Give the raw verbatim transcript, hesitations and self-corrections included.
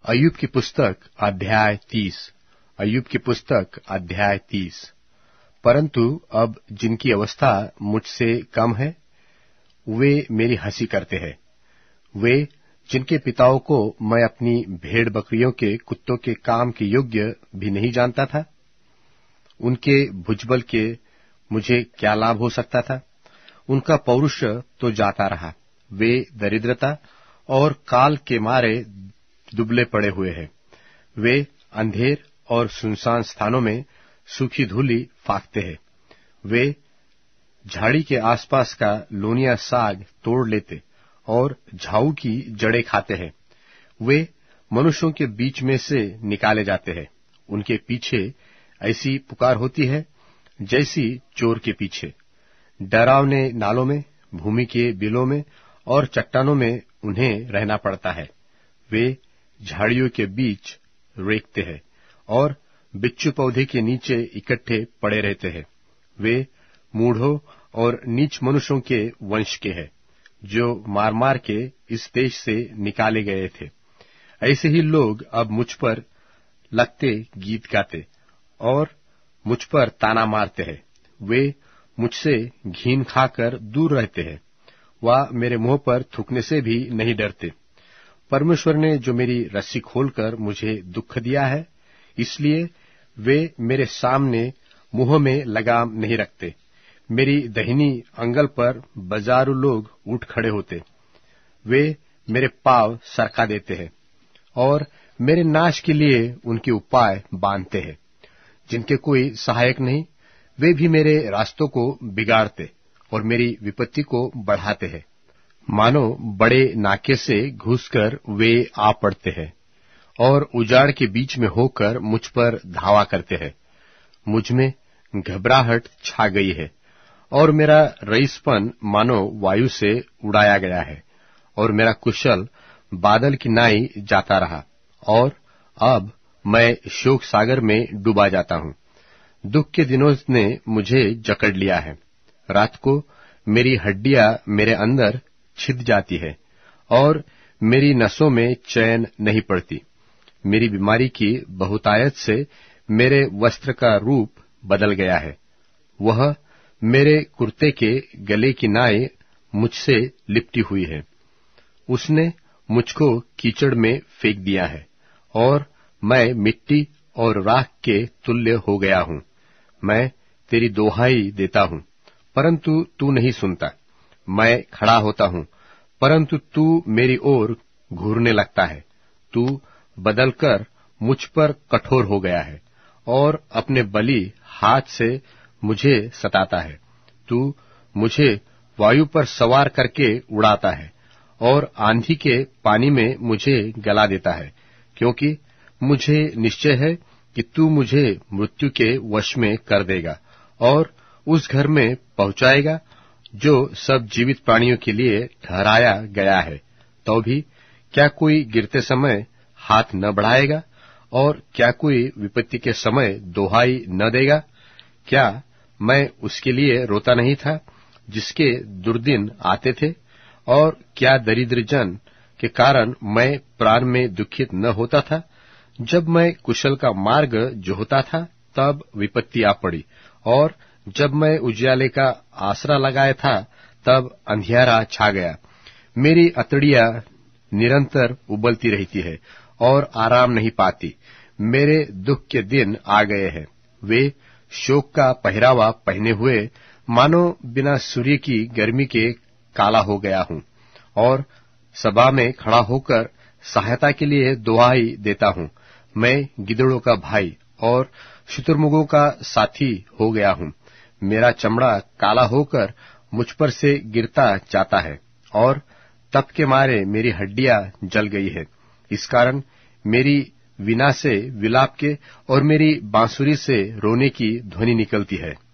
अय्यूब की पुस्तक अध्याय तीस। अय्यूब की पुस्तक अध्याय तीस। परंतु अब जिनकी अवस्था मुझसे कम है वे मेरी हंसी करते हैं। वे जिनके पिताओं को मैं अपनी भेड़ बकरियों के कुत्तों के काम के योग्य भी नहीं जानता था, उनके भुजबल के मुझे क्या लाभ हो सकता था। उनका पौरुष तो जाता रहा। वे दरिद्रता और काल के मारे दुबले पड़े हुए हैं। वे अंधेर और सुनसान स्थानों में सूखी धूलि फाकते हैं। वे झाड़ी के आसपास का लोनिया साग तोड़ लेते और झाऊ की जड़ें खाते हैं। वे मनुष्यों के बीच में से निकाले जाते हैं। उनके पीछे ऐसी पुकार होती है जैसी चोर के पीछे। डरावने नालों में, भूमि के बिलों में और चट्टानों में उन्हें रहना पड़ता है। वे झाड़ियों के बीच रेंकते हैं और बिच्छू पौधे के नीचे इकट्ठे पड़े रहते हैं। वे मूढ़ों और नीच मनुष्यों के वंश के हैं, जो मार मार के इस देश से निकाले गए थे। ऐसे ही लोग अब मुझ पर लगते गीत गाते और मुझ पर ताना मारते हैं। वे मुझसे घीन खाकर दूर रहते हैं। वह मेरे मुंह पर थूकने से भी नहीं डरते। परमेश्वर ने जो मेरी रस्सी खोलकर मुझे दुख दिया है, इसलिए वे मेरे सामने मुंह में लगाम नहीं रखते। मेरी दाहिनी अंगल पर बाजारू लोग उठ खड़े होते। वे मेरे पांव सरका देते हैं और मेरे नाश के लिए उनके उपाय बांधते हैं। जिनके कोई सहायक नहीं, वे भी मेरे रास्तों को बिगाड़ते और मेरी विपत्ति को बढ़ाते हैं। मानो बड़े नाके से घुसकर वे आ पड़ते हैं और उजाड़ के बीच में होकर मुझ पर धावा करते हैं। मुझ में घबराहट छा गई है और मेरा रईसपन मानो वायु से उड़ाया गया है और मेरा कुशल बादल की नाई जाता रहा और अब मैं शोक सागर में डूबा जाता हूँ। दुख के दिनों ने मुझे जकड़ लिया है। रात को मेरी हड्डियां मेरे अंदर छिद जाती है और मेरी नसों में चैन नहीं पड़ती। मेरी बीमारी की बहुतायत से मेरे वस्त्र का रूप बदल गया है। वह मेरे कुर्ते के गले की नाई मुझसे लिपटी हुई है। उसने मुझको कीचड़ में फेंक दिया है और मैं मिट्टी और राख के तुल्य हो गया हूँ। मैं तेरी दोहाई देता हूँ, परंतु तू नहीं सुनता। मैं खड़ा होता हूँ, परंतु तू मेरी ओर घूरने लगता है। तू बदलकर मुझ पर कठोर हो गया है और अपने बली हाथ से मुझे सताता है। तू मुझे वायु पर सवार करके उड़ाता है और आंधी के पानी में मुझे गला देता है, क्योंकि मुझे निश्चय है कि तू मुझे मृत्यु के वश में कर देगा और उस घर में पहुंचाएगा जो सब जीवित प्राणियों के लिए ठहराया गया है। तो भी क्या कोई गिरते समय हाथ न बढ़ाएगा और क्या कोई विपत्ति के समय दोहाई न देगा? क्या मैं उसके लिए रोता नहीं था जिसके दुर्दिन आते थे? और क्या दरिद्र जन के कारण मैं प्राण में दुखित न होता था? जब मैं कुशल का मार्ग जोहता था तब विपत्ति आ पड़ी, और जब मैं उजियाले का आसरा लगाया था तब अंधियारा छा गया। मेरी अतड़ियां निरंतर उबलती रहती है और आराम नहीं पाती। मेरे दुख के दिन आ गए हैं। वे शोक का पहरावा पहने हुए मानो बिना सूर्य की गर्मी के काला हो गया हूँ और सभा में खड़ा होकर सहायता के लिए दुहाई देता हूँ। मैं गिदड़ों का भाई और शुतुरमुर्गों का साथी हो गया हूँ। मेरा चमड़ा काला होकर मुझ पर से गिरता जाता है और तप के मारे मेरी हड्डियां जल गई है। इस कारण मेरी वीणा से विलाप के और मेरी बांसुरी से रोने की ध्वनि निकलती है।